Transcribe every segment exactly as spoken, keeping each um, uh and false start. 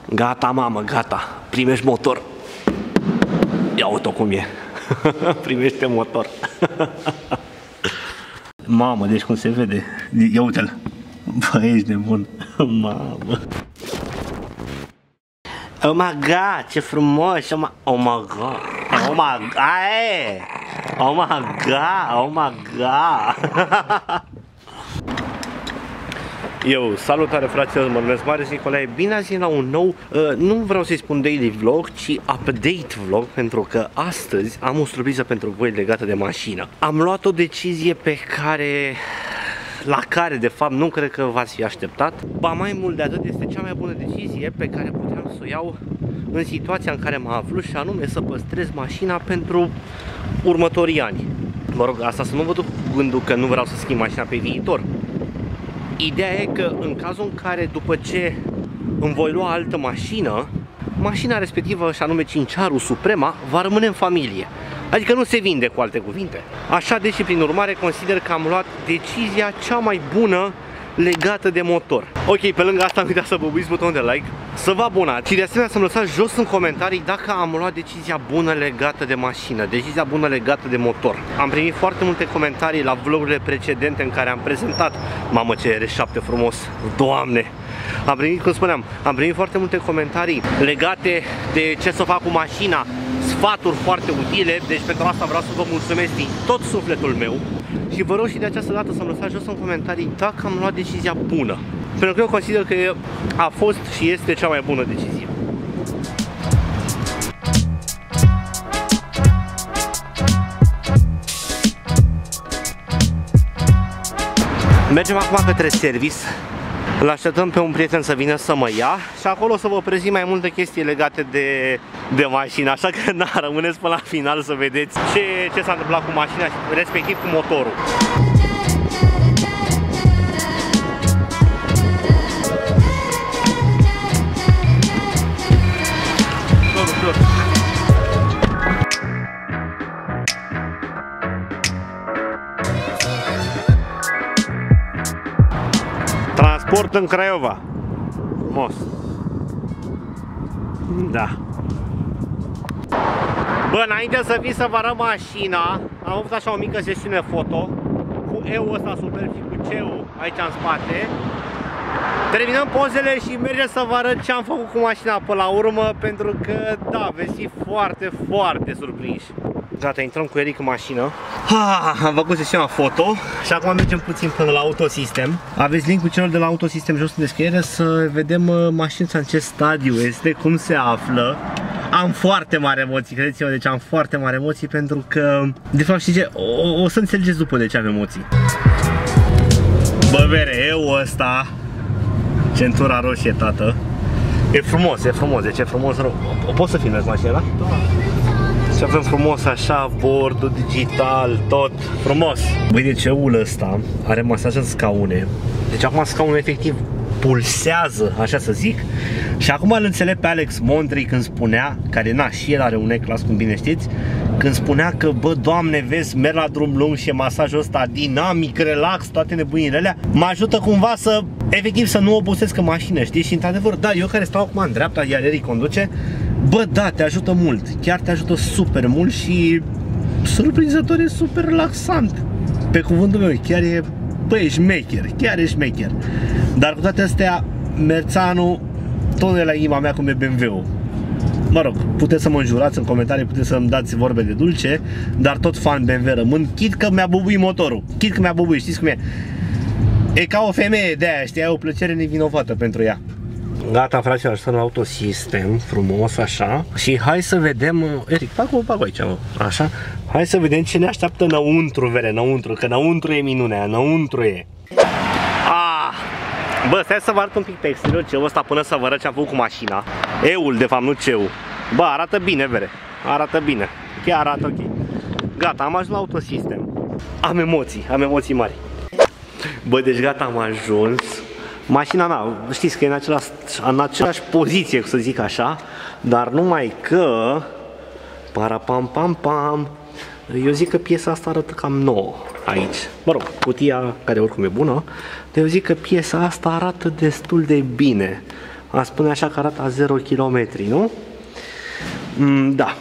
Gata, mamă, gata. Primești motor. Ia uite cum e. Primește motor. Mamă, deci cum se vede. Ia uite-l. Bă, ești nebun. Mamă. Oh my god, ce frumos. Oh my, oh my god. Oh my god. Aie. Oh my god. Oh my god. Eu, salutare fraților, mă numesc Marius Nicolae, bine ați venit la un nou, uh, nu vreau să-i spun daily vlog, ci update vlog, pentru că astăzi am o surpriză pentru voi legată de mașină. Am luat o decizie pe care, la care de fapt nu cred că v-ați fi așteptat. Ba mai mult de atât, este cea mai bună decizie pe care puteam să o iau în situația în care mă aflu, și anume să păstrez mașina pentru următorii ani. Mă rog, asta să nu vă duc cu gândul că nu vreau să schimb mașina pe viitor. Ideea e că în cazul în care după ce îmi voi lua altă mașină, mașina respectivă, și anume Cincearu Suprema, va rămâne în familie. Adică nu se vinde, cu alte cuvinte. Așa, deci prin urmare consider că am luat decizia cea mai bună legată de motor. Ok, pe lângă asta am uitat să băbuiți butonul de like, să vă abonați și de asemenea să-mi lăsați jos în comentarii dacă am luat decizia bună legată de mașină, decizia bună legată de motor. Am primit foarte multe comentarii la vlogurile precedente în care am prezentat. Mamă, ce R șapte frumos, Doamne! Am primit, cum spuneam, am primit foarte multe comentarii legate de ce să fac cu mașina, sfaturi foarte utile, deci pentru asta vreau să vă mulțumesc din tot sufletul meu. Și vă rog și de această dată să-mi lăsați jos în comentarii dacă am luat decizia bună. Pentru că eu consider că a fost și este cea mai bună decizie. Mergem acum către service. Îl așteptăm pe un prieten să vină să mă ia și acolo să vă prezint mai multe chestii legate de, de mașină. Așa că na, rămâneți până la final să vedeți ce, ce s-a întâmplat cu mașina, respectiv cu motorul. Transport în Craiova. Frumos. Da. Bă, înainte să vii să vă arăt mașina, am avut așa o mică sesiune foto cu E-ul ăsta super și cu C-ul aici în spate. Terminăm pozele și mergem să vă arăt ce am făcut cu mașina până la urmă, pentru că, da, veți fi foarte, foarte surprinși. Gata, intrăm cu Eric în mașină. Ah, am făcut sesiunea foto și acum mergem puțin până la Autosystem. Aveți linkul celor de la Autosystem jos în descriere să vedem mașina în ce stadiu este, cum se află. Am foarte mari emoții, credeți-mă, deci am foarte mari emoții, pentru că, de fapt, știi ce, o, o să înțelegeți după de ce am emoții. Bă, bere, eu ăsta, centura roșie, tată. E frumos, e frumos, deci e frumos rău. O pot să filmez mașina, da? Da. Și avem frumos așa, bordul digital, tot frumos. Băi, deci E-ul ăsta are masaj în scaune. Deci acum scaunul efectiv pulsează, așa să zic. Și acum îl înțeleg pe Alex Mondri când spunea, care na, și el are un E-Class, cum bine știți, când spunea că, bă, Doamne, vezi, merg la drum lung și masajul ăsta dinamic, relax, toate nebunile alea, mă ajută cumva să, efectiv, să nu obosesc în mașină, știi? Și într-adevăr, da, eu care stau acum în dreapta, iar Eric conduce, bă, da, te ajută mult, chiar te ajută super mult și surprinzător, e super relaxant. Pe cuvântul meu, chiar e, bă, e șmecher, chiar e șmecher. Dar cu toate astea, Merzanu tot de la inima mea cum e B M W-ul. Mă rog, puteți să mă înjurați în comentarii, puteți să-mi dați vorbe de dulce, dar tot fan B M W rămân, chit că mi-a bubuit motorul, chit că mi-a bubuit, știți cum e? E ca o femeie de aia, știi, ai o plăcere nevinovată pentru ea. Gata, fraților, stăm la Autosystem, frumos așa. Și hai să vedem, Eric, fac-o, fac-o aici, mă. Așa. Hai să vedem ce ne așteaptă înăuntru, vere, înăuntru, că înăuntru e minunea, înăuntru e. Ah! Bă, stai să vă arăt un pic pe exterior ce-ul ăsta până să vă arăt ce am făcut cu mașina. E-ul, de fapt, nu ce-ul. Bă, arată bine, vere, arată bine. Chiar arată ok. Gata, am ajuns la Autosystem. Am emoții, am emoții mari. Bă, deci gata, am ajuns. Mașina, na, știți că e în același, în aceeași poziție, să zic așa, dar numai că, parapam pam pam, eu zic că piesa asta arată cam nouă aici. Mă rog, cutia, care oricum e bună, dar eu zic că piesa asta arată destul de bine. A spune așa că arată a zero kilometri, nu? Mm, da.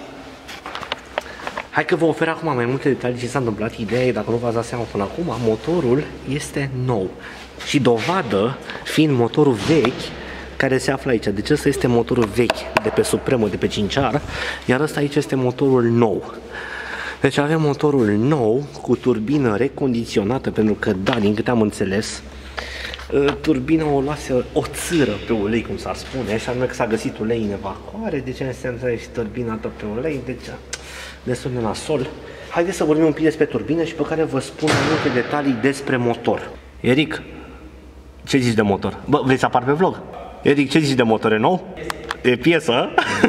Hai că vă ofer acum mai multe detalii ce s-a întâmplat. Ideea e, dacă nu v-ați dat seama până acum, motorul este nou. Și dovadă fiind motorul vechi care se află aici. Deci ăsta este motorul vechi de pe Supremo, de pe cinciar, iar ăsta aici este motorul nou. Deci avem motorul nou cu turbină recondiționată, pentru că, da, din câte am înțeles, turbina o luase o țâră pe ulei, cum s-ar spune, așa anume că s-a găsit ulei în evacuare, deci înseamnă și turbina tot pe ulei, deci destul de nasol. Haideți să vorbim un pic despre turbină și pe care vă spun multe detalii despre motor. Eric, ce zici de motor? Bă, vrei să apar pe vlog? Eric, ce zici de motor? E nou? E piesă?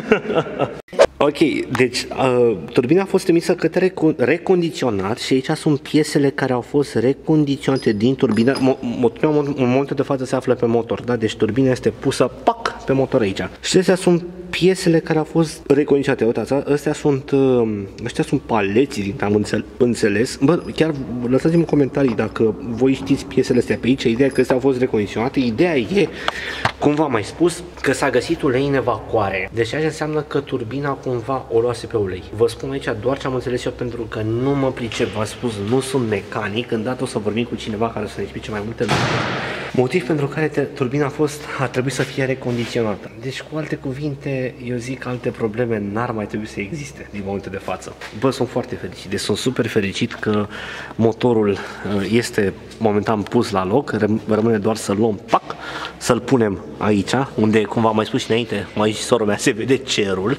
Ok, deci uh, turbina a fost trimisă către recondiționat și aici sunt piesele care au fost recondiționate din turbină. Turbina în momentul de față se află pe motor, da? Deci turbina este pusă, pac, pe motor aici. Și astea sunt piesele care au fost recondiționate. Uitați, astea sunt, astea sunt paleții, din am înțeles. Bă, chiar lăsați-mi în comentarii dacă voi știți piesele astea pe aici. Ideea e că astea au fost recondiționate. Ideea e, cum v-am mai spus, că s-a găsit ulei în evacuare. Deci așa înseamnă că turbina cumva o luase pe ulei. Vă spun aici doar ce am înțeles eu, pentru că nu mă pricep. V-am spus, nu sunt mecanic. Îndată o să vorbim cu cineva care să ne explice mai multe lucruri. Motiv pentru care turbina a fost, a trebuit să fie recondiționată. Deci, cu alte cuvinte, eu zic că alte probleme n-ar mai trebui să existe din momentul de față. Bă, sunt foarte fericit, deci sunt super fericit că motorul este momentan pus la loc, rămâne doar să-l luăm, pac, să-l punem aici, unde, cum v-am mai spus și înainte, mai și sora mea, se vede cerul,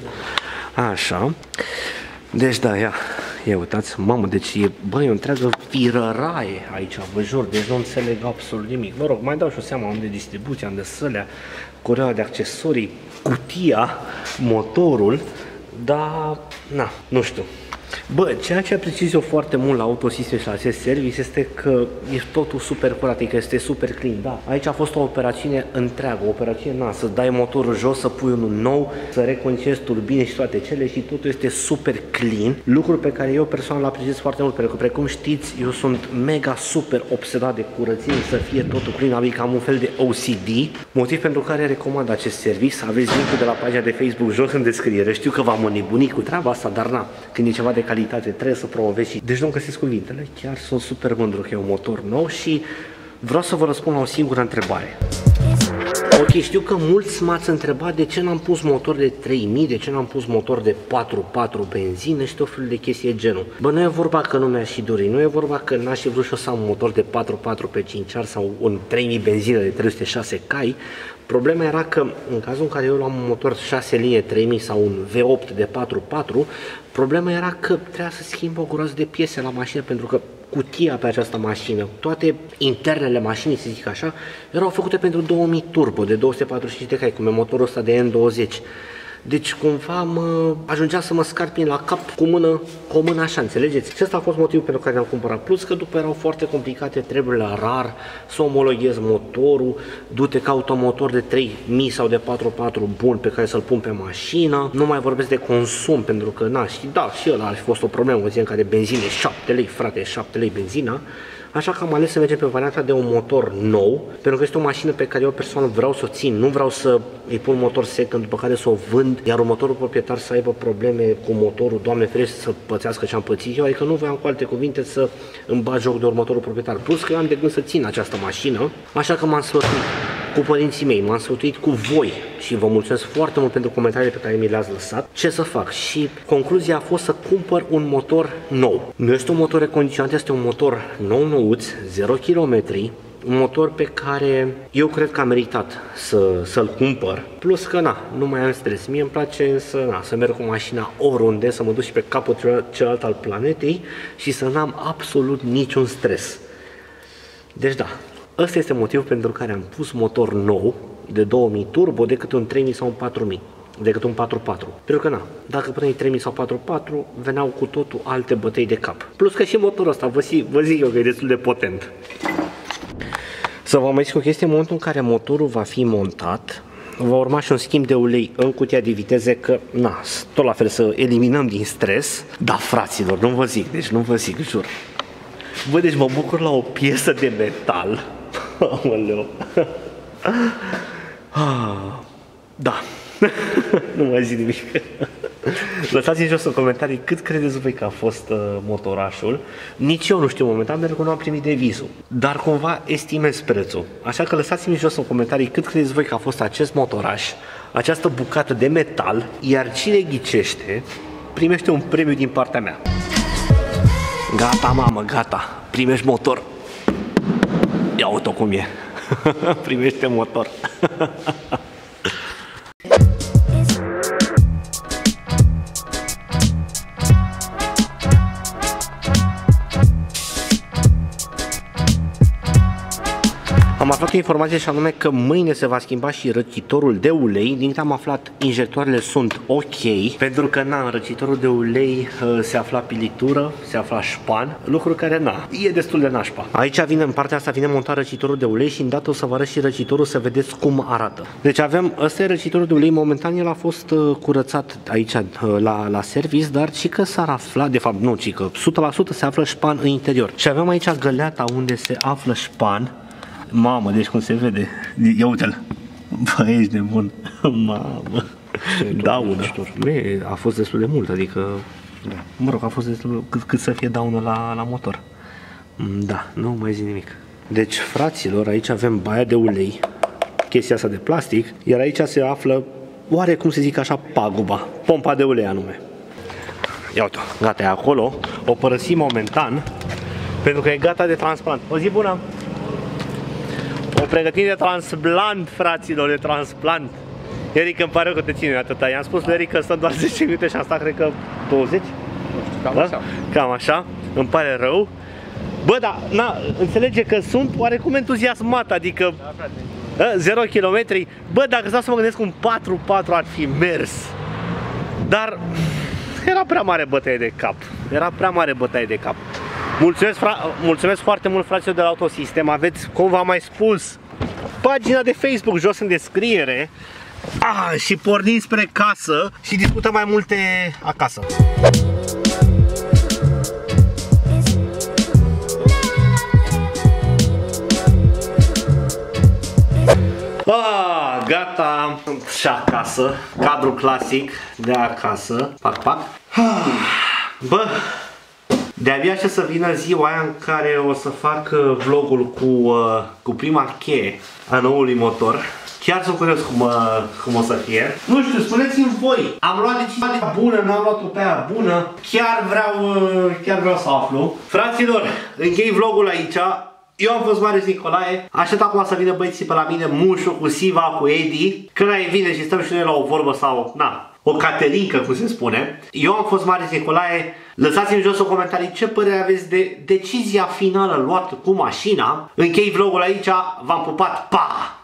așa. Deci, da, ia, ia uitați, mamă, deci e, bă, e o întreagă firăraie aici, vă jur, deci nu înțeleg absolut nimic. Vă rog, mai dau și o seama unde distribuția, unde sălea, cureaua de accesorii, cutia, motorul, dar, na, nu știu. Bă, ceea ce apreciez eu foarte mult la Autosystem și la acest service este că e totul super curat, că este super clean, da. Aici a fost o operațiune întreagă, o operațiune, na, să dai motorul jos, să pui unul nou, să recondiționezi turbine și toate cele și totul este super clean, lucruri pe care eu personal îl apreciez foarte mult, pentru că, precum știți, eu sunt mega super obsedat de curățenie, să fie totul clean, adică am un fel de O C D, motiv pentru care recomand acest service. Aveți linkul de la pagina de Facebook jos în descriere. Știu că v-am înnebunit cu treaba asta, dar na, când e ceva de calitate trebuie să promovezi și... Deci nu găsesc cuvintele, chiar sunt super mândru că e un motor nou și vreau să vă răspund la o singură întrebare. Ok, știu că mulți m-ați întrebat de ce n-am pus motor de trei mii, de ce n-am pus motor de patru patru benzină și tot felul de chestii de genul. Bă, nu e vorba că nu mi-aș și dori, nu e vorba că n-aș fi vrut și eu să am un motor de patru patru pe cinciar sau un trei mii benzină de trei sute șase cai. Problema era că în cazul în care eu luam un motor șase linie trei mii sau un V opt de patru patru, problema era că trebuia să schimb o groază de piese la mașină, pentru că cutia pe această mașină, toate internele mașinii, să zic așa, erau făcute pentru două mii turbo de două sute patruzeci și cinci de cai, cum e motorul ăsta de N douăzeci. Deci cumva mă ajungea să mă scarpin la cap cu mână, cu o mână așa, înțelegeți? Și ăsta a fost motivul pentru care am cumpărat. Plus că după erau foarte complicate treburile rar, să omologhez motorul, du-te caut un motor de trei mii sau de patru patru bun pe care să-l pun pe mașină. Nu mai vorbesc de consum, pentru că, na, și da, și ăla ar fi fost o problemă, o zi în care benzine șapte lei, frate, șapte lei benzina. Așa că am ales să mergem pe varianta de un motor nou, pentru că este o mașină pe care eu personal vreau să o țin, nu vreau să îi pun motor second, după care să o vând, iar următorul proprietar să aibă probleme cu motorul, Doamne ferește, să pățească ce am pățit eu, adică nu voiam, cu alte cuvinte, să îmi bat joc de următorul proprietar. Plus că eu am de gând să țin această mașină, așa că m-am sfătuit cu părinții mei, m-am sfătuit cu voi și vă mulțumesc foarte mult pentru comentariile pe care mi le-ați lăsat. Ce să fac? Și concluzia a fost să cumpăr un motor nou. Nu este un motor recondiționat, este un motor nou nouț, zero kilometri, un motor pe care eu cred că am meritat să, să-l cumpăr. Plus că, na, nu mai am stres. Mie îmi place să, na, să merg cu mașina oriunde, să mă duc și pe capătul celălalt al planetei și să n-am absolut niciun stres. Deci da, ăsta este motivul pentru care am pus motor nou de două mii turbo decât un trei mii sau un patru mii, decât un patru patru. Pentru că na, dacă puneai trei mii sau patru patru, veneau cu totul alte bătăi de cap. Plus că și motorul ăsta, vă, vă zic eu că e destul de potent. Să vă mai zic o chestie, în momentul în care motorul va fi montat, va urma și un schimb de ulei în cutia de viteze, că, na, tot la fel să eliminăm din stres. Da, fraților, nu vă zic, deci nu vă zic, jur. Bă, deci mă bucur la o piesă de metal. Aoleu. Da. Nu mai zic nimic. Lăsați-mi jos în comentarii cât credeți voi că a fost uh, motorașul. Nici eu nu știu momentan pentru că nu am primit devizul. Dar cumva estimez prețul. Așa că lăsați-mi jos în comentarii cât credeți voi că a fost acest motoraș, această bucată de metal. Iar cine ghicește primește un premiu din partea mea. Gata, mamă, gata. Primești motor. Ia uite cum e. Primește motor. Am aflat o informație și anume că mâine se va schimba și răcitorul de ulei. Din câte am aflat, injectoarele sunt ok, pentru că na, în răcitorul de ulei se afla pilitură, se afla șpan, lucru care na, e destul de nașpa. Aici vine, în partea asta vine montat răcitorul de ulei și îndată o să vă arăt și răcitorul să vedeți cum arată. Deci avem, ăsta e răcitorul de ulei, momentan el a fost curățat aici la, la service, dar ci că s-ar afla, de fapt nu, ci că o sută la sută se află șpan în interior. Și avem aici găleata unde se află șpan. Mamă, deci cum se vede. Ia uite-l. Bă, ești nebun. Mamă. Daună. A fost destul de mult, adică... Da. Mă rog, a fost destul cât, cât să fie daună la, la motor. Da, nu mai zic nimic. Deci, fraților, aici avem baia de ulei. Chestia asta de plastic. Iar aici se află, oare cum se zic așa, paguba. Pompa de ulei anume. Ia uite, gata, e acolo. O părăsim momentan, pentru că e gata de transplant. O zi bună! O pregătire de transplant, fraților, de transplant. Eric, îmi pare că te ține atâta. I-am spus lui Eric că stăm doar zece minute și am stat, cred că, douăzeci? Nu știu, cam da? așa. Cam așa. Îmi pare rău. Bă, dar, na, înțelege că sunt oarecum entuziasmat, adică da, zero kilometri. Bă, dacă stau să mă gândesc un patru patru ar fi mers. Dar era prea mare bătaie de cap. Era prea mare bătaie de cap. Mulțumesc, mulțumesc foarte mult, fraților de la Autosistem. Aveți, cum v-am mai spus, pagina de Facebook jos în descriere. Ah, și pornim spre casă și discutăm mai multe acasă. Ah, gata. Și acasă. Cadru clasic de acasă. Pac, pac. Ah, bă, de-abia așa să vină ziua aia în care o să fac vlogul cu, uh, cu prima cheie a noului motor. Chiar sunt curios cum, uh, cum o să fie. Nu știu, spuneți-mi voi, am luat decizia bună, n-am luat-o pe aia bună. Chiar vreau, uh, chiar vreau să aflu. Fraților, închei vlogul aici. Eu am fost Marius Nicolae. Aștept acum să vină băieții pe la mine, Mușu, cu Siva, cu Edi. Când ai vine și stăm și noi la o vorbă sau, na, o caterincă, cum se spune. Eu am fost Marius Nicolae. Lăsați-mi jos în comentarii ce părere aveți de decizia finală luată cu mașina. Închei vlogul aici, v-am pupat, pa!